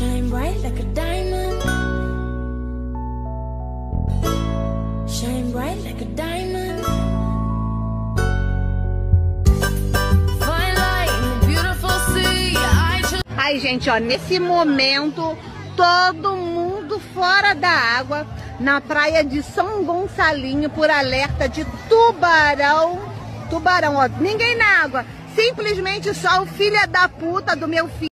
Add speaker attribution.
Speaker 1: Shine bright like a diamond. Shine bright like a diamond. Fine light in the beautiful sea.
Speaker 2: Ai, gente, ó, nesse momento, todo mundo fora da água, na praia de São Gonçalinho, por alerta de tubarão. Tubarão, ó, ninguém na água. Simplesmente só o filho da puta do meu filho.